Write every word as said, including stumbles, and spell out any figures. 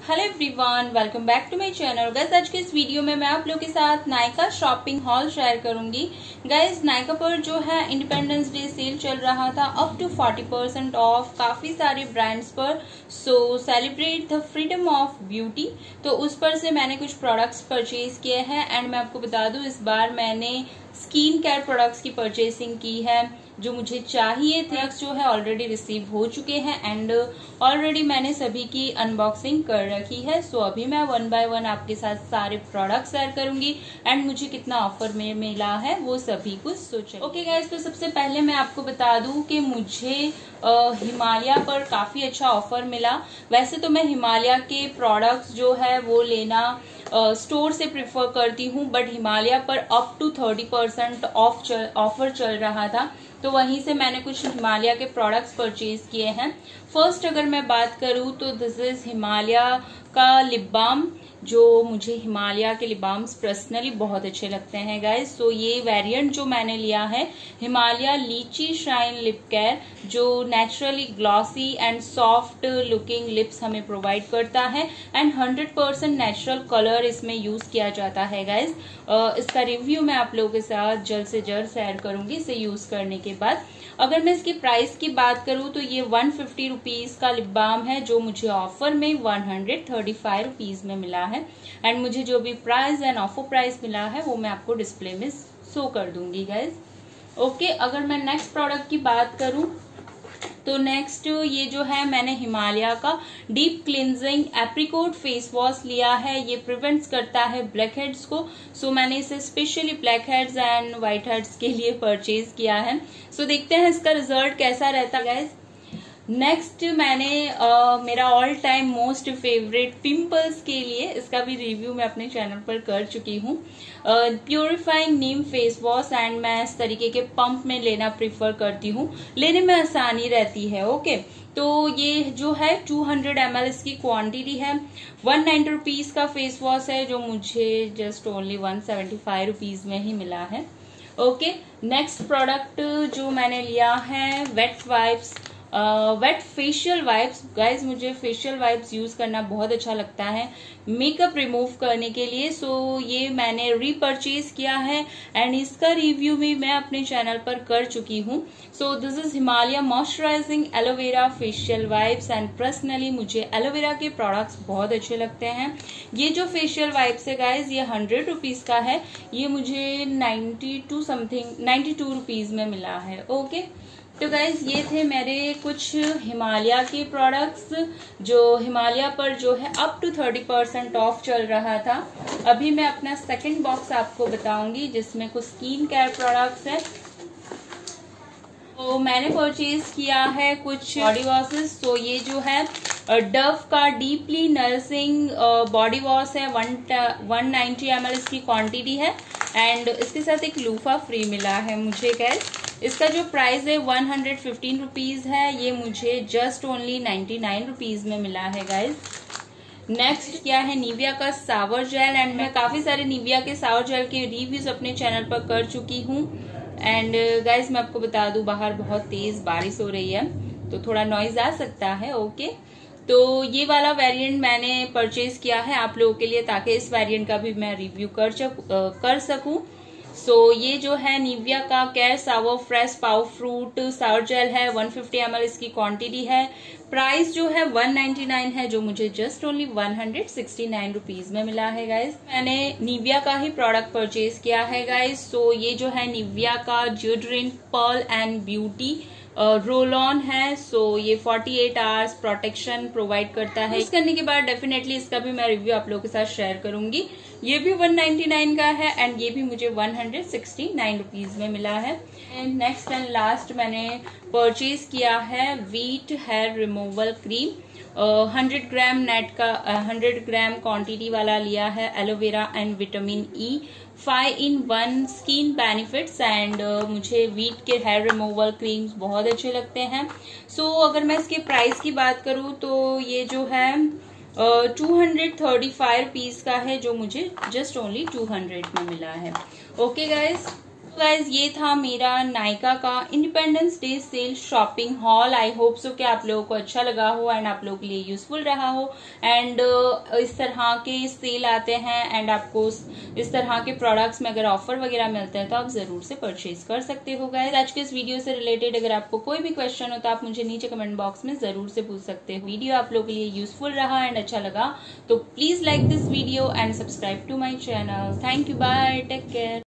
Hello everyone, welcome back to my channel. Guys आज के इस वीडियो में मैं आप लोग के साथ नायका शॉपिंग हॉल शेयर करूंगी। गाइस नायका पर जो है इंडिपेंडेंस डे सेल चल रहा था up to forty percent off काफी सारे ब्रांड्स पर। So celebrate the freedom of beauty, तो उस पर से मैंने कुछ प्रोडक्ट्स परचेज किए हैं। एंड मैं आपको बता दूं इस बार मैंने स्किन केयर प्रोडक्ट्स की परचेसिंग की है जो मुझे चाहिए थे। जो है ऑलरेडी रिसीव हो चुके हैं एंड ऑलरेडी मैंने सभी की अनबॉक्सिंग कर रखी है। सो अभी मैं वन बाय वन आपके साथ सारे प्रोडक्ट्स शेयर करूंगी एंड मुझे कितना ऑफर में मिला है वो सभी कुछ सोचें। ओके गाइस, तो सबसे पहले मैं आपको बता दूं कि मुझे हिमालय पर काफी अच्छा ऑफर मिला। वैसे तो मैं हिमालय के प्रोडक्ट्स जो है वो लेना स्टोर uh, से प्रेफर करती हूँ, बट हिमालय पर up to thirty percent off offer चल रहा था, तो वहीं से मैंने कुछ हिमालय के प्रोडक्ट्स परचेज किए हैं। फर्स्ट अगर मैं बात करूँ तो दिस इज हिमालय का लिप बाम, जो मुझे हिमालय के लिप बाम्स पर्सनली बहुत अच्छे लगते हैं गाइस। सो ये वेरिएंट जो मैंने लिया है Himalaya litchi shine lip care, जो naturally glossy and soft looking lips हमें प्रोवाइड करता है and hundred percent natural colour इसमें यूज किया जाता है गाइस। इसका रिव्यू मैं आप लोगों के साथ जल्द से जल्द शेयर करूंगी इसे यूज करने के बाद। अगर मैं इसकी प्राइस की बात करूं तो ये वन फिफ्टी रुपीज का लिप बाम है जो मुझे ऑफर में one hundred thirty five rupees में मिला है। एंड मुझे जो भी प्राइस एंड ऑफर प्राइस मिला है वो मैं आपको डिस्प्ले में शो कर दूंगी गाइज। ओके, अगर मैं नेक्स्ट प्रोडक्ट की बात करूं तो नेक्स्ट ये जो है मैंने हिमालय का deep cleansing apricot face wash लिया है। ये प्रिवेंट्स करता है ब्लैक हेड्स को। सो मैंने इसे specially blackheads and whiteheads के लिए परचेज किया है। सो देखते हैं इसका रिजल्ट कैसा रहता है गाइज। नेक्स्ट मैंने uh, मेरा all time most favourite pimples के लिए इसका भी रिव्यू मैं अपने चैनल पर कर चुकी हूँ, purifying neem face wash. And मैं इस तरीके के पंप में लेना प्रिफर करती हूँ, लेने में आसानी रहती है। ओके, तो ये जो है टू हंड्रेड एम एल इसकी क्वांटिटी है। वन नाइन्टी रुपीज का फेस वॉश है जो मुझे just only one seventy five rupees में ही मिला है। ओके, नेक्स्ट प्रोडक्ट जो मैंने लिया है wet wipes, wet facial wipes. Guys मुझे फेशियल वाइप्स यूज करना बहुत अच्छा लगता है मेकअप रिमूव करने के लिए। सो so, ये मैंने रीपरचेज किया है एंड इसका रिव्यू भी मैं अपने चैनल पर कर चुकी हूँ। So this is Himalaya moisturising aloe vera facial wipes and personally मुझे एलोवेरा के प्रोडक्ट्स बहुत अच्छे लगते हैं। ये जो फेशियल वाइप्स है गाइज ये हंड्रेड रुपीज का है, ये मुझे ninety two something ninety two rupees में मिला है। Okay okay? तो गाइज ये थे मेरे कुछ हिमालय के प्रोडक्ट्स जो हिमालय पर जो है up to thirty percent off चल रहा था। अभी मैं अपना सेकंड बॉक्स आपको बताऊंगी जिसमें कुछ स्किन केयर प्रोडक्ट्स है। तो मैंने परचेज किया है कुछ बॉडी वॉशेस। तो ये जो है डव का डीपली नरिशिंग बॉडी वॉश है, one one ninety M L इसकी क्वांटिटी है एंड इसके साथ एक लूफा फ्री मिला है मुझे गाइस। इसका जो प्राइस है वन हंड्रेड फिफ्टीन रुपीज है, ये मुझे just only ninety nine rupees में मिला है गाइज। नेक्स्ट क्या है निविया का सावर जेल, एंड मैं काफी सारे निविया के सावर जेल के रिव्यूज अपने चैनल पर कर चुकी हूँ। एंड गाइज मैं आपको बता दूं बाहर बहुत तेज बारिश हो रही है तो थोड़ा नॉइज आ सकता है। ओके, तो ये वाला वेरिएंट मैंने परचेज किया है आप लोगों के लिए ताकि इस वेरिएंट का भी मैं रिव्यू कर कर सकूं। सो so, ये जो है निविया का care shower fresh power fruit shower gel है, वन फिफ्टी एम एल इसकी क्वांटिटी है। प्राइस जो है वन नाइन्टी नाइन है जो मुझे just only one hundred sixty nine rupees में मिला है गाइज। मैंने निविया का ही प्रोडक्ट परचेज किया है गाइज। सो so, ये जो है निविया का deodorant pearl and beauty roll on है। सो so, ये forty eight hours protection provide करता है। यूज करने के बाद डेफिनेटली इसका भी मैं रिव्यू आप लोगों के साथ शेयर करूंगी। ये भी वन नाइन्टी नाइन का है एंड ये भी मुझे one hundred sixty nine rupees में मिला है। एंड नेक्स्ट एंड लास्ट मैंने परचेज किया है Veet hair removal cream, hundred gram net का हंड्रेड ग्राम क्वांटिटी वाला लिया है। Aloe vera and vitamin E five in one skin benefits and मुझे वीट के हेयर रिमूवल क्रीम्स बहुत अच्छे लगते हैं। सो so, अगर मैं इसके प्राइस की बात करूं तो ये जो है two hundred thirty five rupees का है जो मुझे जस्ट ओनली टू हंड्रेड में मिला है। ओके गाइज, गाइज ये था मेरा नायका का independence day sale shopping haul. I hope so कि आप लोगों को अच्छा लगा हो एंड आप लोगों के लिए यूजफुल रहा हो। एंड uh, इस तरह के सेल आते हैं एंड आपको इस तरह के प्रोडक्ट्स में अगर ऑफर वगैरह मिलते हैं तो आप जरूर से परचेज कर सकते हो। गाइज आज के इस वीडियो से रिलेटेड अगर आपको कोई भी क्वेश्चन हो तो आप मुझे नीचे कमेंट बॉक्स में जरूर से पूछ सकते हो। वीडियो आप लोगों के लिए यूजफुल रहा एंड अच्छा लगा तो please like this video and subscribe to my channel. Thank you, bye, take care.